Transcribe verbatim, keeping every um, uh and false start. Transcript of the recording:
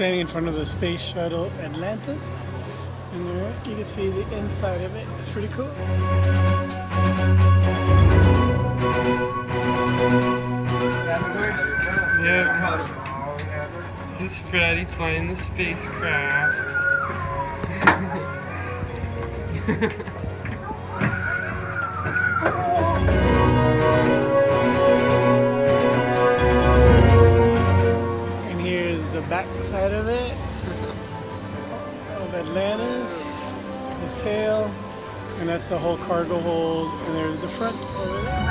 standing in front of the Space Shuttle Atlantis, and there you can see the inside of it. It's pretty cool. Yep. This is Freddy flying the spacecraft. And here's the back side of it, of Atlantis, the tail, and that's the whole cargo hold, and there's the front over there.